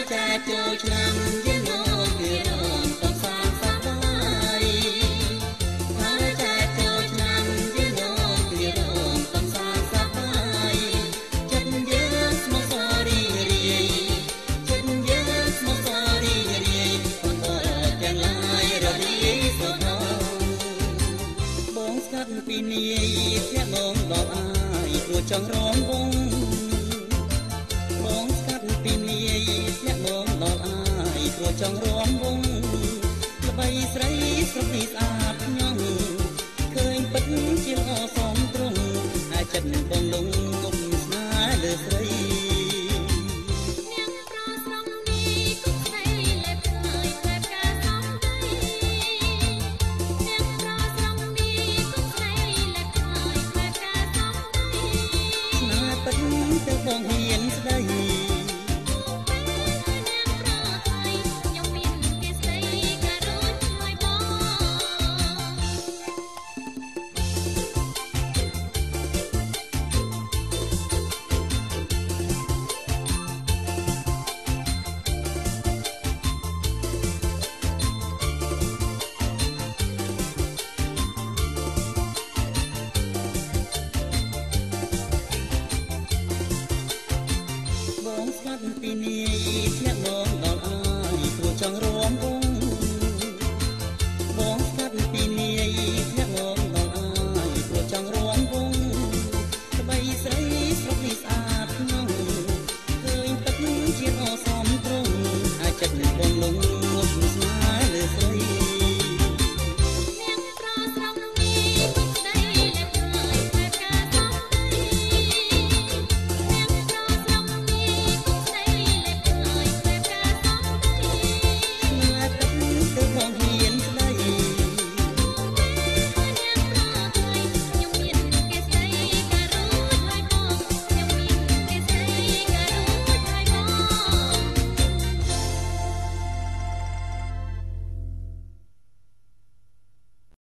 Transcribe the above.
ចាចូលឆ្នាំយើងមកពីរងកំសាន្តសប្បាយហើយចាចូលឆ្នាំយើងមកពីរងកំសាន្តសប្បាយចិត្តយើងស្មោះសររីរាយចិត្តយើងស្មោះសររីរាយបងទាំងឡាយរលាយស្រណោបងស្កាត់ពីនាយធ្លាក់បងដល់អាយគួរចង់រងវងបងស្កាត់ពីនាយធ្លាក់បងដល់អាយគួរចង់រងវងល្បីស្រីស្រុកនេះស្អាតញងឃើញពិតជាល្អសមត្រង់អាចចិត្តបង